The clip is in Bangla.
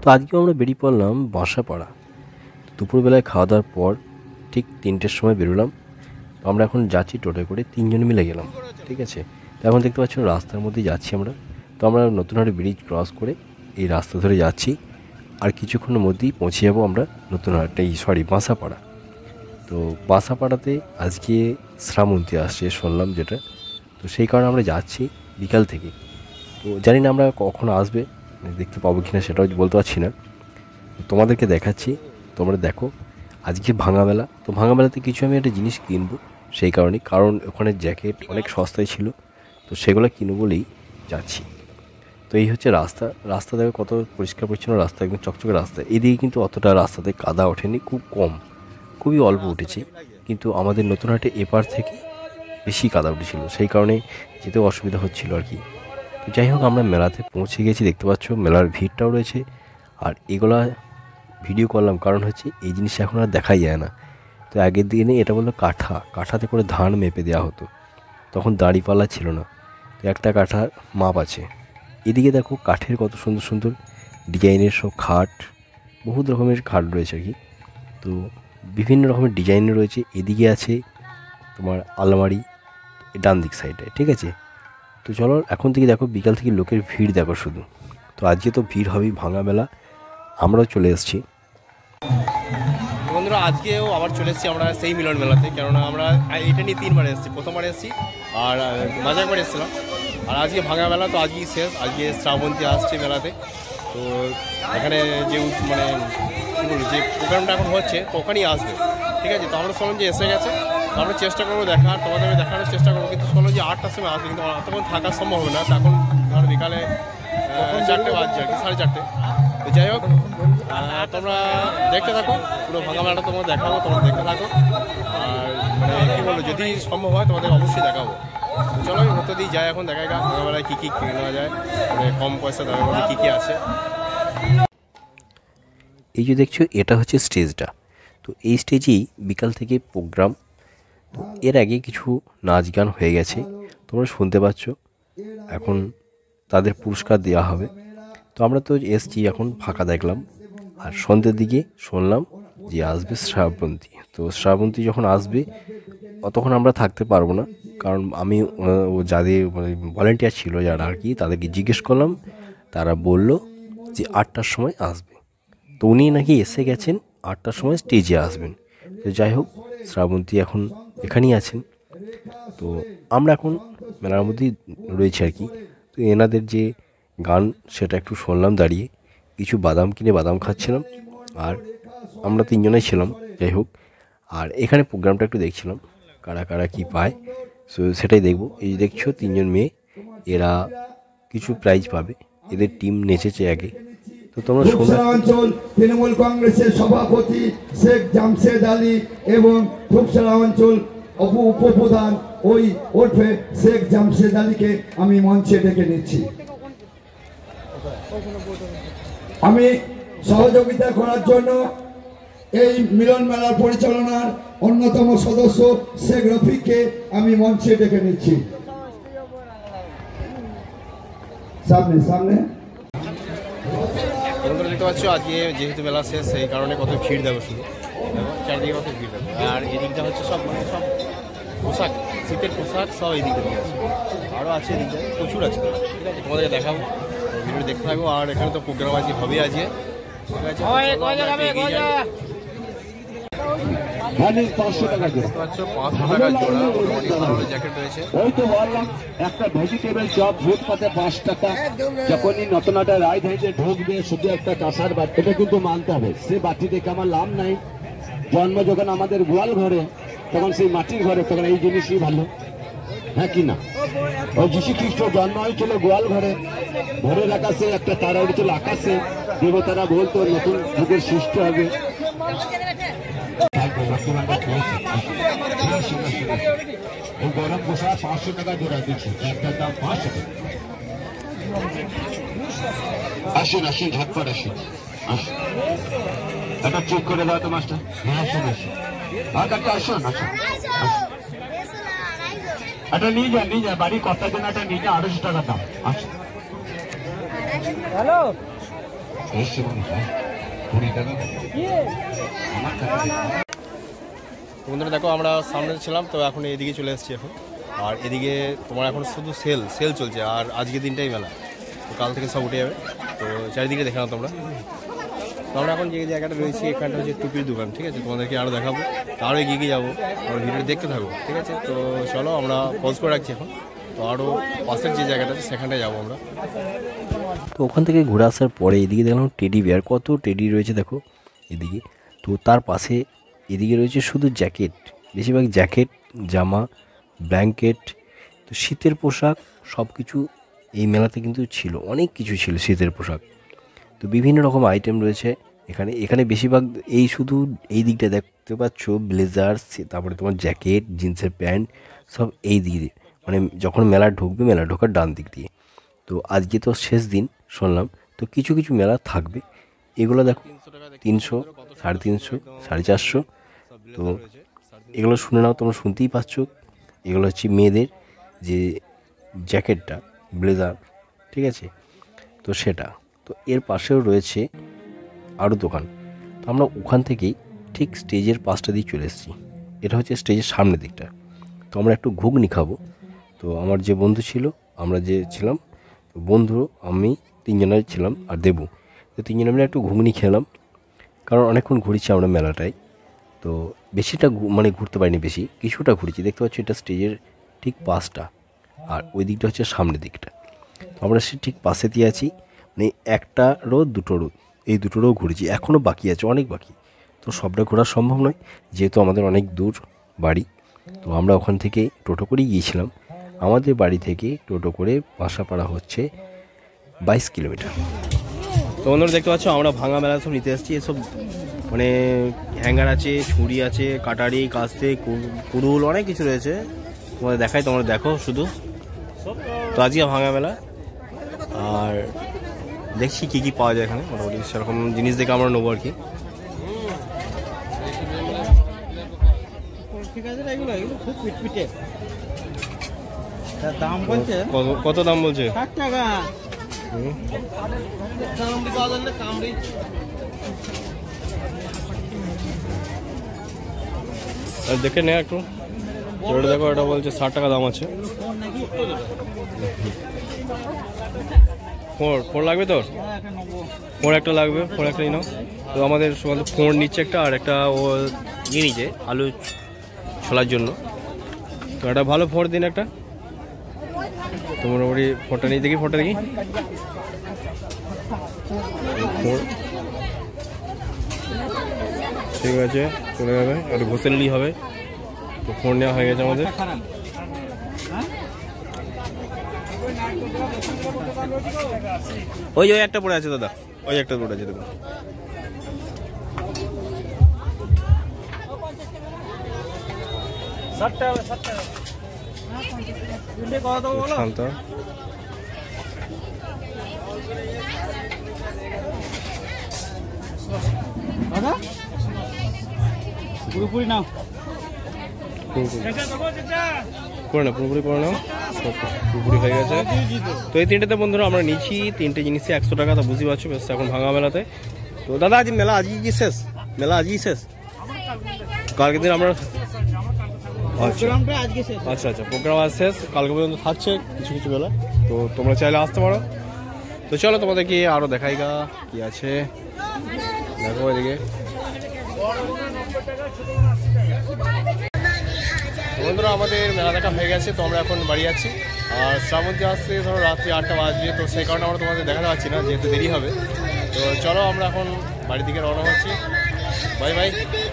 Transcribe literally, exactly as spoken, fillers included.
আজকেও আমরা বেরিয়ে পড়লাম বাসাপাড়া। দুপুরবেলায় খাওয়া দাওয়ার পর ঠিক তিনটের সময় বেরোলাম। তো আমরা এখন যাচ্ছি টোটোয় করে, তিনজন মিলে গেলাম, ঠিক আছে। তো এখন দেখতে পাচ্ছ রাস্তার মধ্যেই যাচ্ছি আমরা। তো আমরা নতুনহাট ব্রিজ ক্রস করে এই রাস্তা ধরে যাচ্ছি, আর কিছুক্ষণের মধ্যেই পৌঁছে যাবো আমরা নতুনহাট, এই সরি বাসাপাড়া। তো বাসাপাড়াতে আজকে শ্রাবন্তী আসছে শুনলাম যেটা, তো সেই কারণে আমরা যাচ্ছি বিকাল থেকে। তো জানি না আমরা কখন আসবে, দেখতে পাবো কিনা সেটাও বলতে পারছি না। তোমাদেরকে দেখাচ্ছি, তোমরা দেখো। আজকে ভাঙামেলা, তো ভাঙামেলাতে কিছু আমি একটা জিনিস কিনবো সেই কারণেই, কারণ ওখানে জ্যাকেট অনেক সস্তায় ছিল, তো সেগুলো কিনবো বলেই যাচ্ছি। তো এই হচ্ছে রাস্তা। রাস্তা দেখো কত পরিষ্কার পরিচ্ছন্ন রাস্তা, একদম চকচকে রাস্তা। এদিকে কিন্তু অতটা রাস্তাতে কাদা ওঠেনি, খুব কম, খুবই অল্প উঠেছে। কিন্তু আমাদের নতুনহাটে এপার থেকে বেশি কাদা উঠেছিল, সেই কারণে যেতেও অসুবিধা হচ্ছিল আর কি। তো যাই হোক, আমরা মেলাতে পৌঁছে গেছি, দেখতে পাচ্ছ মেলার ভিড়টাও রয়েছে। আর এগুলা ভিডিও করলাম কারণ হচ্ছে এই জিনিস এখন আর দেখাই যায় না। তো আগের দিনে এটা বললো কাঠা, কাঠাতে করে ধান মেপে দেওয়া হতো, তখন দাঁড়িপাল্লা ছিল না, তো একটা কাঠার মাপ আছে। এদিকে দেখো কাঠের কত সুন্দর সুন্দর ডিজাইনের সব খাট, বহুত রকমের খাট রয়েছে আর কি। তো বিভিন্ন রকমের ডিজাইনের রয়েছে। এদিকে আছে তোমার আলমারি, ডান দিক সাইডে, ঠিক আছে। তো চলো এখন থেকে দেখো, বিকাল থেকে লোকের ভিড় দেখো শুধু। তো আজকে তো ভিড় হবেই ভাঙা মেলা, আমরাও চলে এসেছি। বন্ধুরা আজকেও আবার চলে এসেছি আমরা সেই মিলন মেলাতে, কেননা আমরা এটা নিয়ে তিনবার এসেছি। প্রথমবার এসেছি আর মাঝে একবার এসেছিলাম, আর আজকে ভাঙা মেলা, তো আজকেই শেষ। আজকে শ্রাবন্তী আসছে মেলাতে। তো এখানে যে মানে কী বলবো, যে প্রোগ্রামটা এখন হচ্ছে তো ওখানেই আসবে, ঠিক আছে। তো আমরা শুনলাম যে এসে গেছে, তো আমরা চেষ্টা করবো দেখার, তোমাদের দেখানোর চেষ্টা করবো। কিন্তু শুনলাম যে আটটার সময় আসবে, কিন্তু তখন থাকা সম্ভব হবে না। তখন ধরো বিকালে চারটে বাজছে আর কি, সাড়ে চারটে। তো যাই হোক, তোমরা দেখতে থাকো, পুরো ভাঙা মেলাটা তোমাদের দেখাবো, তোমরা দেখতে থাকো। আর মানে কী বলবো, যদি সম্ভব হয় তোমাদের অবশ্যই দেখাবো। চলো আমি ভেতর দিয়ে যাই, এখন দেখাই গা ভাঙা মেলায় কী কী কিনে নেওয়া যায়, মানে কম পয়সা দামের মধ্যে কী কী আছে। এই যে দেখছো এটা হচ্ছে স্টেজটা। তো এই স্টেজেই বিকাল থেকে প্রোগ্রাম। তো এর আগে কিছু নাচ গান হয়ে গেছে, তোমরা শুনতে পাচ্ছ। এখন তাদের পুরস্কার দেওয়া হবে। তো আমরা তো এসছি, এখন ফাঁকা দেখলাম। আর সন্ধ্যের দিকে শুনলাম যে আসবে শ্রাবন্তী। তো শ্রাবন্তী যখন আসবে তখন আমরা থাকতে পারবো না, কারণ আমি যাদের ভলেন্টিয়ার ছিল যারা আর কি, তাদেরকে জিজ্ঞেস করলাম, তারা বলল যে আটটার সময় আসবে। তো উনি নাকি এসে গেছেন, আটটার সময় স্টেজে আসবেন। তো যাই হোক, শ্রাবন্তী এখন এখানেই আছেন। তো আমরা এখন মেলার মধ্যেই রয়েছি আর কি। তো এনাদের যে গান সেটা একটু শুনলাম দাঁড়িয়ে, কিছু বাদাম কিনে বাদাম খাচ্ছিলাম, আর আমরা তিনজনেই ছিলাম। যাই হোক, আর এখানে প্রোগ্রামটা একটু দেখছিলাম, কারা কারা কী পায়, সো সেটাই দেখবো। এই দেখছো তিনজন মেয়ে, এরা কিছু প্রাইজ পাবে, এদের টিম নেচেছে আগে। তো তোমরা শোনো। অঞ্চল তৃণমূল কংগ্রেসের সভাপতি শেখ জামশেদ আলী এবং ফুকসরা অঞ্চল উপপ্রধান ওই ওরফে শেখ জামশেদ আলীকে আমি মঞ্চে ডেকে নিচ্ছি। আমি সহযোগিতা করার জন্য এই মিলন মেলার পরিচালনার অন্যতম সদস্য শেখ রফিককে আমি মঞ্চে ডেকে নিচ্ছি। সামনে সামনে তোমরা দেখতে পাচ্ছ আজকে যেহেতু মেলা শেষ, সেই কারণে কত ভিড় দেবো শুধু, চারদিকে কত ভিড় দেবো। আর এদিকটা হচ্ছে সব মানে সব পোশাক, শীতের পোশাক সব এই দিকে আছে, আরও আছে এদিকটা প্রচুর আছে, ঠিক আছে। তোমাদেরকে দেখাবো, ভিডিও দেখতে থাকবো। আর এখানে তো প্রোগ্রাম আজকে হবে আজকে, ঠিক আছে। পাঁচশো টাকা জোড়া জ্যাকেট রয়েছে। ওই তো বললাম একটা ভেজিটেবল চপ ফুটপাতে পাঁচ টাকা। যখনই নতুনহাটে রাজধানীতে ঢুকবে শুধু একটা কাঁসার বাটি, এটা কিন্তু মানতে হবে। সে বাটি দেখে আমার লাভ নাই। জন্ম যখন আমাদের গোয়াল ঘরে, তখন সেই মাটির ঘরে, তখন এই জিনিসই ভালো, হ্যাঁ কি না। ওই যীশু খ্রিস্ট জন্ম হয়েছিল গোয়াল ঘরে, ভোরের আকাশে একটা তারা উঠেছিল আকাশে, দেবতারা বলতো নতুন যুগের সৃষ্টি হবে। গরম পোশাক পাঁচশো টাকা জোড়া দিচ্ছি, একটার দাম পাঁচশো টাকা। আসুন আসুন ঝটপট আসুন আসুন, এটা চেক করে দাও তো মাস্টার। হ্যাঁ আসুন আসুন, আর একটা আসুন আসুন আসুন, এটা নিয়ে যান নিয়ে যান, বাড়ির কর্তার জন্য এটা নিয়ে যান, আড়াইশো টাকা দাম। আসুন। হ্যালো বন্ধুরা দেখো আমরা সামনে ছিলাম, তো এখন এদিকে চলে এসেছি এখন। আর এদিকে তোমার এখন শুধু সেল সেল চলছে, আর আজকের দিনটাই মেলা, তো কাল থেকে সব উঠে যাবে। তো চারিদিকে দেখে নাও তোমরা। তো আমরা এখন যে জায়গাটা রয়েছি এখানটা হচ্ছে টুপির দোকান, ঠিক আছে? তোমাদেরকে আরও দেখাবো, আরও এগিয়ে গিয়ে যাবো, আমরা ভিডিওটা দেখতে থাকবো, ঠিক আছে? তো চলো আমরা পজ করে রাখছি এখন, তো আরও পাশের যে জায়গাটা আছে সেখানটায় যাবো আমরা। তো ওখান থেকে ঘুরে আসার পরে এদিকে দেখলাম টেডি বিয়ার, কত টেডি রয়েছে দেখো এদিকে। তো তার পাশে এদিকে রয়েছে শুধু জ্যাকেট, বেশিরভাগ জ্যাকেট, জামা, ব্ল্যাঙ্কেট, তো শীতের পোশাক সব কিছু এই মেলাতে কিন্তু ছিল, অনেক কিছু ছিল শীতের পোশাক। তো বিভিন্ন রকম আইটেম রয়েছে এখানে। এখানে বেশিরভাগ এই শুধু এই দিকটা দেখতে পাচ্ছ, ব্লেজার, তারপরে তোমার জ্যাকেট, জিন্সের প্যান্ট, সব এই দিক দিয়ে, মানে যখন মেলা ঢুকবে মেলা ঢোকার ডান দিক দিয়ে। তো আজকে তো শেষ দিন শুনলাম, তো কিছু কিছু মেলা থাকবে। এগুলো দেখো তিনশো, সাড়ে তিনশো, সাড়ে চারশো। তো এগুলো শুনে নাও, তোমরা শুনতেই পাচ্ছ। এগুলো হচ্ছে মেয়েদের যে জ্যাকেটটা, ব্লেজার, ঠিক আছে? তো সেটা তো এর পাশেও রয়েছে আরও দোকান। তো আমরা ওখান থেকেই ঠিক স্টেজের পাশটা দিয়ে চলে এসেছি। এটা হচ্ছে স্টেজের সামনের দিকটা। তো আমরা একটু ঘুগনি খাবো। তো আমার যে বন্ধু ছিল, আমরা যে ছিলাম বন্ধু, আমি তিনজনের ছিলাম আর দেবু, তো তিনজনে মিলে একটু ঘুগনি খেলাম, কারণ অনেকক্ষণ ঘুরেছি আমরা মেলাটায়। তো বেশিটা মানে ঘুরতে পারিনি, বেশি কিছুটা ঘুরেছি। দেখতে পাচ্ছি এটা স্টেজের ঠিক পাশটা, আর ওই দিকটা হচ্ছে সামনের দিকটা। তো আমরা সে ঠিক পাশে দিয়ে আছি, মানে একটা রোদ দুটো রোদ, এই দুটো রোদ ঘুরেছি, এখনও বাকি আছে, অনেক বাকি। তো সবটা ঘোরা সম্ভব নয়, যেহেতু আমাদের অনেক দূর বাড়ি। তো আমরা ওখান থেকে টোটো করেই গিয়েছিলাম। আমাদের বাড়ি থেকে টোটো করে বাসাপাড়া হচ্ছে বাইশ কিলোমিটার। তো বন্ধুরা দেখতে পাচ্ছ আমরা ভাঙা মেলা সব নিতে এসেছি। এসব মানে হ্যাঙ্গার আছে, ছুরি আছে, কাটারি, কাস্তে, কুড়ুল, অনেক কিছু রয়েছে। তোমাদের দেখাই, তোমরা দেখো শুধু। তো আজকে ভাঙা মেলা, আর দেখছি কী কী পাওয়া যায় এখানে। মোটামুটি সেরকম জিনিস দেখে আমরা নেবো আর কি। দাম বলছে কত দাম বলছে? ষাট টাকা। দেখে নে একটু, ওটা দেখো, এটা বলছে ষাট টাকা দাম আছে। ফোর ফোর লাগবে তোর? ফোর একটা লাগবে, ফোর একটা নিয়ে নাও। তো আমাদের ফোর নিচ্ছে একটা, আর একটা ও নিয়ে নিচ্ছে আলু ছোলার জন্য। তো একটা ভালো ফোর দিন একটা। তো মোটামুটি ফোরটা নিয়ে দেখি, ফোরটা দেখি। ফোর ঠিক আছে, চলে যাবে, একটু ঘষে নিলেই হবে। তো ফোন নেওয়া হয়ে গেছে আমাদের। ওই ওই একটা পড়ে আছে দাদা, ওই একটা পড়ে আছে দেখুন। শান্ত দাদা পুরোপুরি নাও, করে নাও, পুরোপুরি করে নাও, পুরোপুরি হয়ে গেছে। তো এই তিনটেতে বন্ধুরা আমরা নিচ্ছি তিনটে জিনিসই একশো টাকা। তো বুঝতে পারছো বেশ, এখন ভাঙা মেলাতে। তো দাদা আজ মেলা আজই কি শেষ? মেলা আজই শেষ? কালকে দিন আমরা আচ্ছা আচ্ছা প্রোগ্রাম আজ শেষ, কালকে পর্যন্ত থাকছে কিছু কিছু মেলা। তো তোমরা চাইলে আসতে পারো। তো চলো তোমাদেরকে আরও দেখাই গা কি আছে, দেখো এদিকে। বন্ধুরা আমাদের মেলা দেখা হয়ে গেছে, তো আমরা এখন বাড়ি যাচ্ছি। আর শ্রাবন্তী আসতে ধরো রাত্রি আটটা বাজবে, তো সেই কারণে আমরা তোমাদের দেখাতে পারছি না, যেহেতু দেরি হবে। তো চলো আমরা এখন বাড়ির দিকে রওনা হচ্ছি। Bye by.